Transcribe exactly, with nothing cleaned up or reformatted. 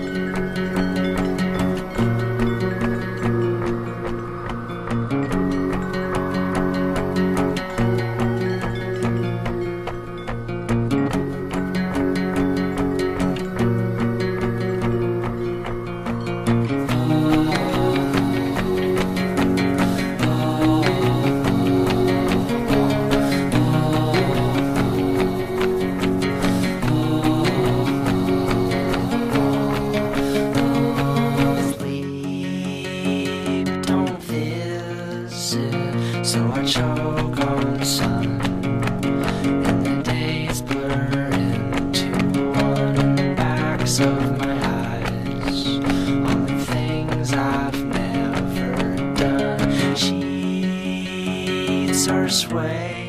So I choke on sun, and the days blur into one in the backs of my eyes, on the things I've never done. Sheets are swaying